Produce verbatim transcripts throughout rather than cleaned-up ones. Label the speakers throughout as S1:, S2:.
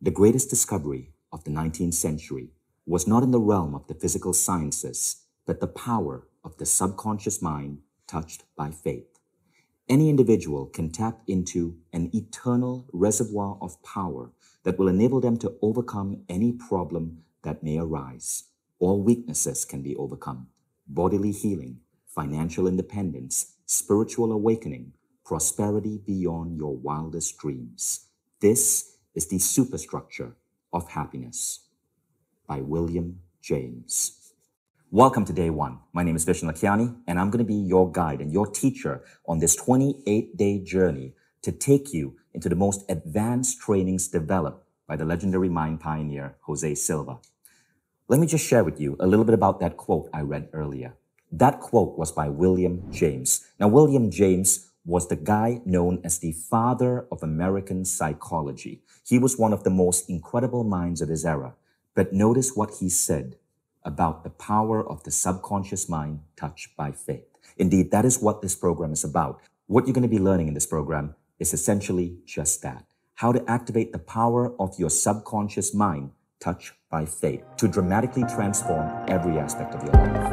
S1: The greatest discovery of the nineteenth century was not in the realm of the physical sciences, but the power of the subconscious mind touched by faith. Any individual can tap into an eternal reservoir of power that will enable them to overcome any problem that may arise. All weaknesses can be overcome: bodily healing, financial independence, spiritual awakening, prosperity beyond your wildest dreams. This is the superstructure of happiness, by William James. Welcome to day one. My name is Vishnu Lakiani, and I'm going to be your guide and your teacher on this twenty-eight day journey to take you into the most advanced trainings developed by the legendary mind pioneer, Jose Silva. Let me just share with you a little bit about that quote I read earlier. That quote was by William James. Now, William James was the guy known as the father of American psychology. He was one of the most incredible minds of his era. But notice what he said about the power of the subconscious mind touched by faith. Indeed, that is what this program is about. What you're going to be learning in this program is essentially just that: how to activate the power of your subconscious mind touched by faith to dramatically transform every aspect of your life.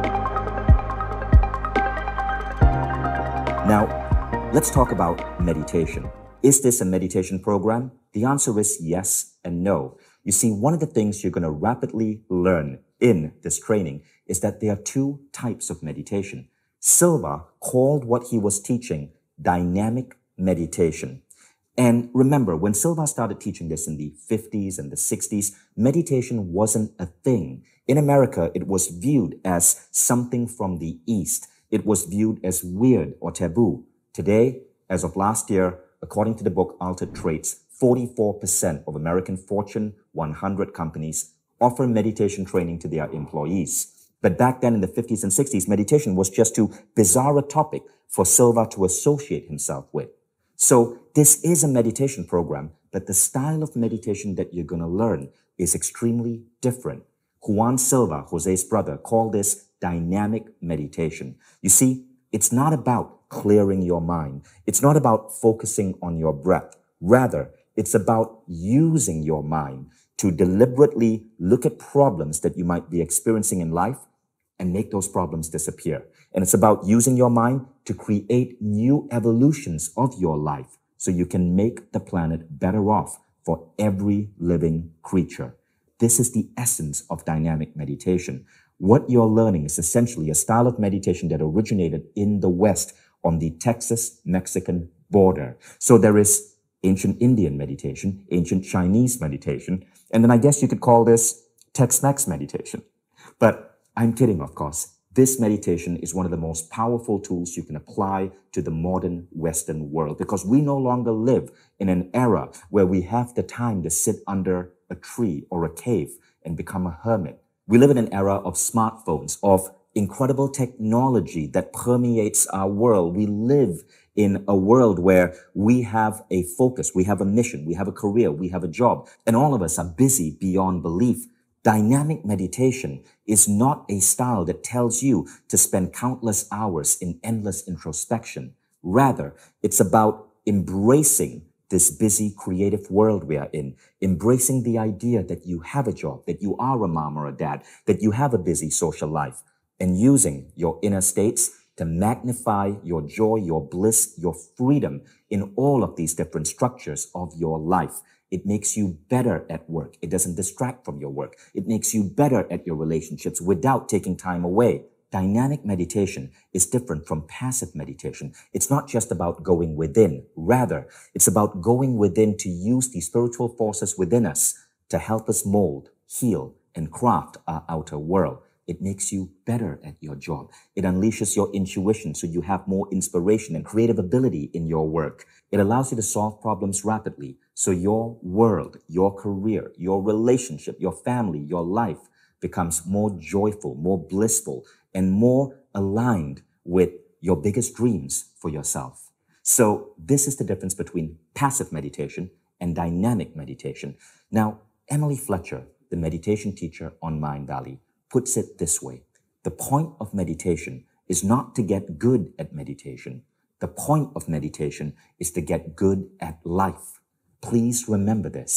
S1: Now, let's talk about meditation. Is this a meditation program? The answer is yes and no. You see, one of the things you're going to rapidly learn in this training is that there are two types of meditation. Silva called what he was teaching dynamic meditation. And remember, when Silva started teaching this in the fifties and the sixties, meditation wasn't a thing. In America, it was viewed as something from the East. It was viewed as weird or taboo. Today, as of last year, according to the book Altered Traits, forty-four percent of American Fortune one hundred companies offer meditation training to their employees. But back then in the fifties and sixties, meditation was just too bizarre a topic for Silva to associate himself with. So this is a meditation program, but the style of meditation that you're going to learn is extremely different. Juan Silva, Jose's brother, called this dynamic meditation. You see, it's not about clearing your mind. It's not about focusing on your breath. Rather, it's about using your mind to deliberately look at problems that you might be experiencing in life and make those problems disappear. And it's about using your mind to create new evolutions of your life so you can make the planet better off for every living creature. This is the essence of dynamic meditation. What you're learning is essentially a style of meditation that originated in the West on the Texas-Mexican border. So there is ancient Indian meditation, ancient Chinese meditation, and then I guess you could call this Tex-Mex meditation. But I'm kidding, of course. This meditation is one of the most powerful tools you can apply to the modern Western world, because we no longer live in an era where we have the time to sit under a tree or a cave and become a hermit. We live in an era of smartphones, of incredible technology that permeates our world. We live in a world where we have a focus, we have a mission, we have a career, we have a job, and all of us are busy beyond belief. Dynamic meditation is not a style that tells you to spend countless hours in endless introspection. Rather, it's about embracing this busy, creative world we are in, embracing the idea that you have a job, that you are a mom or a dad, that you have a busy social life, and using your inner states to magnify your joy, your bliss, your freedom in all of these different structures of your life. It makes you better at work. It doesn't distract from your work. It makes you better at your relationships without taking time away. Dynamic meditation is different from passive meditation. It's not just about going within. Rather, it's about going within to use the spiritual forces within us to help us mold, heal, and craft our outer world. It makes you better at your job. It unleashes your intuition so you have more inspiration and creative ability in your work. It allows you to solve problems rapidly so your world, your career, your relationship, your family, your life becomes more joyful, more blissful, and more aligned with your biggest dreams for yourself. So this is the difference between passive meditation and dynamic meditation. Now, Emily Fletcher, the meditation teacher on Mindvalley, puts it this way: the point of meditation is not to get good at meditation. The point of meditation is to get good at life. Please remember this.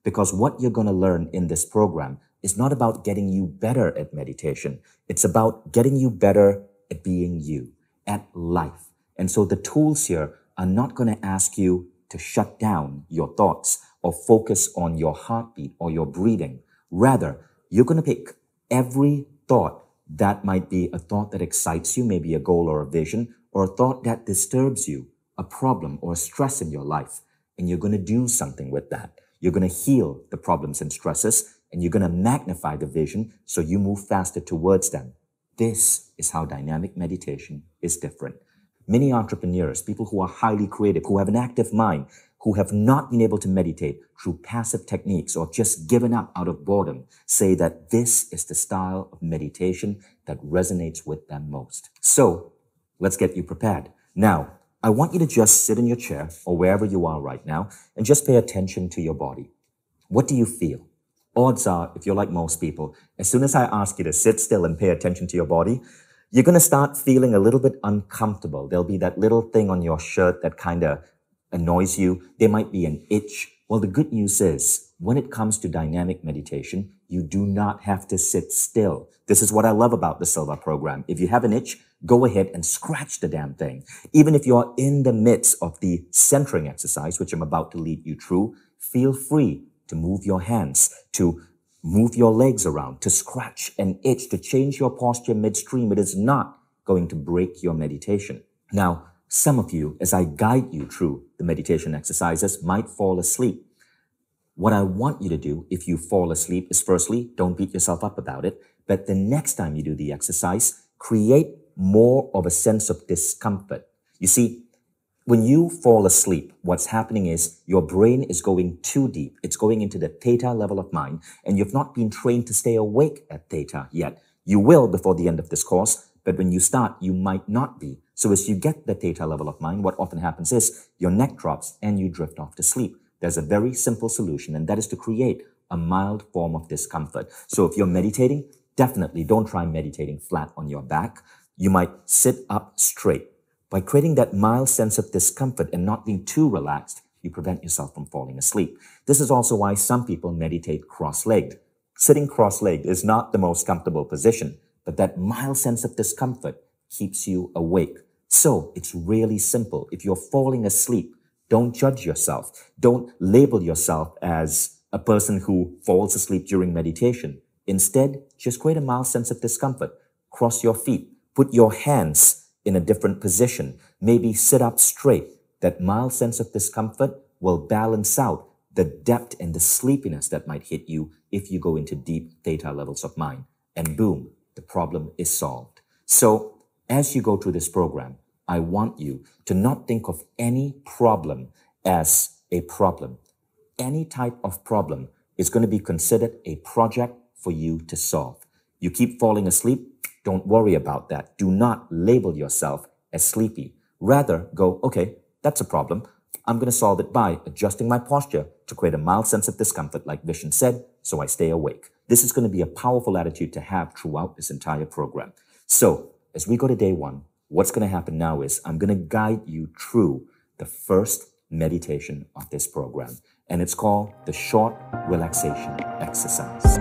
S1: because what you're going to learn in this program is not about getting you better at meditation. It's about getting you better at being you, at life. And so the tools here are not going to ask you to shut down your thoughts or focus on your heartbeat or your breathing. Rather, you're going to pick every thought that might be a thought that excites you, maybe a goal or a vision, or a thought that disturbs you, a problem or a stress in your life, and you're going to do something with that. You're going to heal the problems and stresses, and you're going to magnify the vision so you move faster towards them. This is how dynamic meditation is different. Many entrepreneurs, people who are highly creative, who have an active mind, who have not been able to meditate through passive techniques or just given up out of boredom, say that this is the style of meditation that resonates with them most. So let's get you prepared. Now, I want you to just sit in your chair or wherever you are right now and just pay attention to your body. What do you feel? Odds are, if you're like most people, as soon as I ask you to sit still and pay attention to your body, you're going to start feeling a little bit uncomfortable. There'll be that little thing on your shirt that kind of annoys you. There might be an itch. Well, the good news is, when it comes to dynamic meditation, you do not have to sit still. This is what I love about the Silva program. If you have an itch, go ahead and scratch the damn thing. Even if you're in the midst of the centering exercise, which I'm about to lead you through, feel free to move your hands, to move your legs around, to scratch and itch, to change your posture midstream. It is not going to break your meditation. Now, some of you, as I guide you through the meditation exercises, might fall asleep. What I want you to do if you fall asleep is, firstly, don't beat yourself up about it, but the next time you do the exercise, create more of a sense of discomfort. You see, when you fall asleep, what's happening is your brain is going too deep. It's going into the theta level of mind, and you've not been trained to stay awake at theta yet. You will before the end of this course, but when you start, you might not be. So as you get the theta level of mind, what often happens is your neck drops and you drift off to sleep. There's a very simple solution, and that is to create a mild form of discomfort. So if you're meditating, definitely don't try meditating flat on your back. You might sit up straight. By creating that mild sense of discomfort and not being too relaxed, you prevent yourself from falling asleep. This is also why some people meditate cross-legged. Sitting cross-legged is not the most comfortable position, but that mild sense of discomfort keeps you awake. So it's really simple. If you're falling asleep, don't judge yourself. Don't label yourself as a person who falls asleep during meditation. Instead, just create a mild sense of discomfort. Cross your feet. Put your hands in a different position. Maybe sit up straight. That mild sense of discomfort will balance out the depth and the sleepiness that might hit you if you go into deep theta levels of mind. And boom, the problem is solved. So as you go through this program, I want you to not think of any problem as a problem. Any type of problem is going to be considered a project for you to solve. You keep falling asleep, don't worry about that. Do not label yourself as sleepy. Rather, go, okay, that's a problem. I'm going to solve it by adjusting my posture to create a mild sense of discomfort, like Vishen said, so I stay awake. This is going to be a powerful attitude to have throughout this entire program. So, as we go to day one, what's going to happen now is I'm going to guide you through the first meditation of this program, and it's called the short relaxation exercise.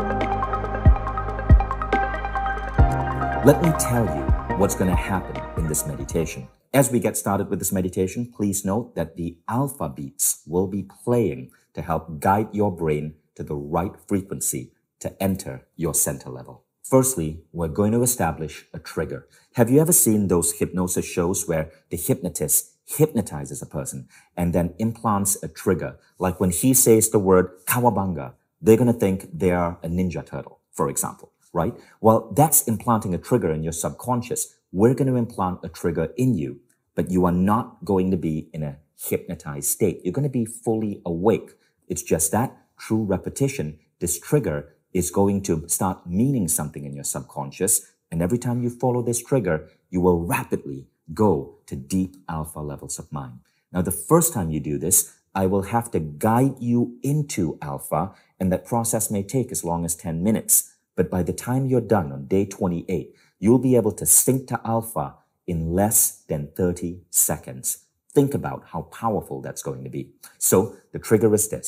S1: Let me tell you what's going to happen in this meditation. As we get started with this meditation, please note that the alpha beats will be playing to help guide your brain to the right frequency to enter your center level. Firstly, we're going to establish a trigger. Have you ever seen those hypnosis shows where the hypnotist hypnotizes a person and then implants a trigger? Like when he says the word kawabanga, they're going to think they are a ninja turtle, for example, right? Well, that's implanting a trigger in your subconscious. We're going to implant a trigger in you, but you are not going to be in a hypnotized state. You're going to be fully awake. It's just that through repetition, this trigger is going to start meaning something in your subconscious. And every time you follow this trigger, you will rapidly go to deep alpha levels of mind. Now, the first time you do this, I will have to guide you into alpha, and that process may take as long as ten minutes. But by the time you're done on day twenty-eight, you'll be able to sink to alpha in less than thirty seconds. Think about how powerful that's going to be. So the trigger is this.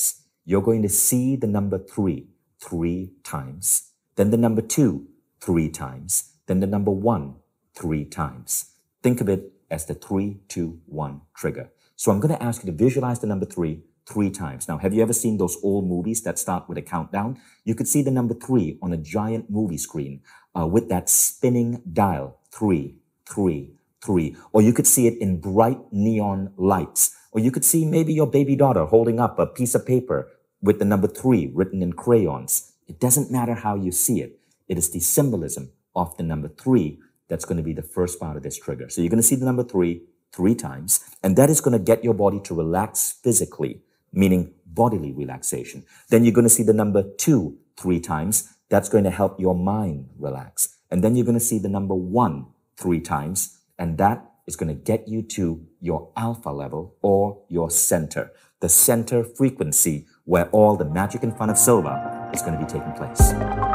S1: you're going to see the number three three times, then the number two three times, then the number one three times. Think of it as the three, two, one trigger. So I'm going to ask you to visualize the number three three times. Now, have you ever seen those old movies that start with a countdown? You could see the number three on a giant movie screen uh, with that spinning dial, three, three, three. Or you could see it in bright neon lights. Or you could see maybe your baby daughter holding up a piece of paper with the number three written in crayons. It doesn't matter how you see it. It is the symbolism of the number three that's going to be the first part of this trigger. So you're going to see the number three three times, and that is going to get your body to relax physically, meaning bodily relaxation. Then you're going to see the number two three times. That's going to help your mind relax. And then you're going to see the number one three times, and that is going to get you to your alpha level or your center, the center frequency where all the magic and fun of Silva is going to be taking place.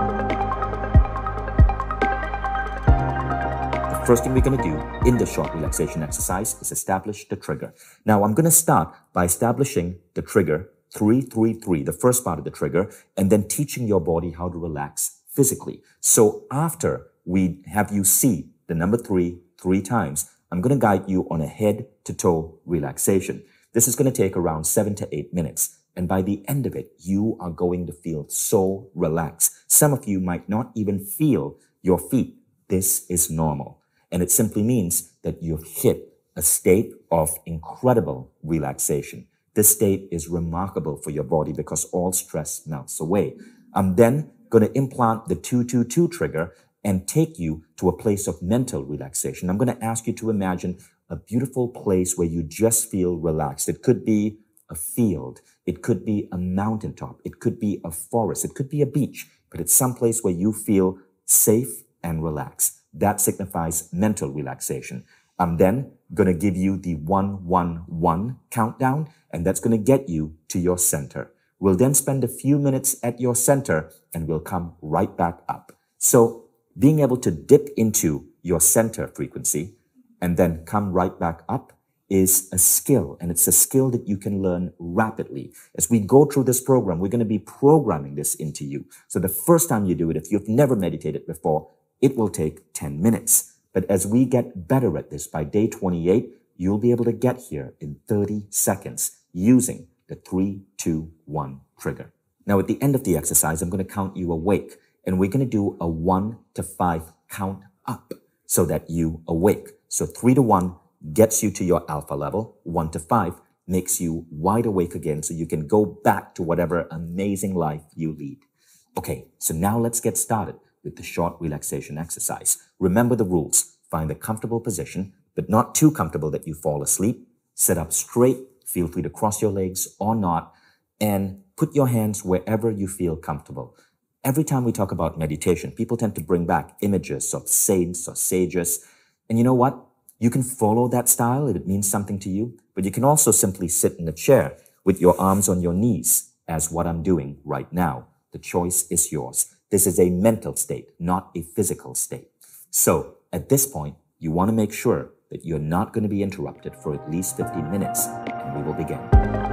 S1: The first thing we're going to do in the short relaxation exercise is establish the trigger. Now, I'm going to start by establishing the trigger three three three, the first part of the trigger, and then teaching your body how to relax physically. So after we have you see the number three three times, I'm going to guide you on a head-to-toe relaxation. This is going to take around seven to eight minutes. And by the end of it, you are going to feel so relaxed. Some of you might not even feel your feet. This is normal. And it simply means that you've hit a state of incredible relaxation. This state is remarkable for your body because all stress melts away. I'm then going to implant the two two two trigger and take you to a place of mental relaxation. I'm going to ask you to imagine a beautiful place where you just feel relaxed. It could be a field. It could be a mountaintop. It could be a forest. It could be a beach, but it's someplace where you feel safe and relaxed. That signifies mental relaxation. I'm then going to give you the one one one countdown, and that's going to get you to your center. We'll then spend a few minutes at your center, and we'll come right back up. So being able to dip into your center frequency and then come right back up is a skill, and it's a skill that you can learn rapidly. As we go through this program, we're going to be programming this into you. So the first time you do it, if you've never meditated before, it will take ten minutes. But as we get better at this, by day twenty-eight, you'll be able to get here in thirty seconds using the three two one trigger. Now, at the end of the exercise, I'm going to count you awake, and we're going to do a one to five count up so that you awake. So three to one gets you to your alpha level. One to five makes you wide awake again so you can go back to whatever amazing life you lead. Okay, so now let's get started with the short relaxation exercise. Remember the rules. Find a comfortable position, but not too comfortable that you fall asleep. Sit up straight. Feel free to cross your legs or not, and put your hands wherever you feel comfortable. Every time we talk about meditation, people tend to bring back images of saints or sages. And you know what? You can follow that style if it means something to you, but you can also simply sit in a chair with your arms on your knees, as what I'm doing right now. The choice is yours. This is a mental state, not a physical state. So at this point, you want to make sure that you're not going to be interrupted for at least fifteen minutes, and we will begin.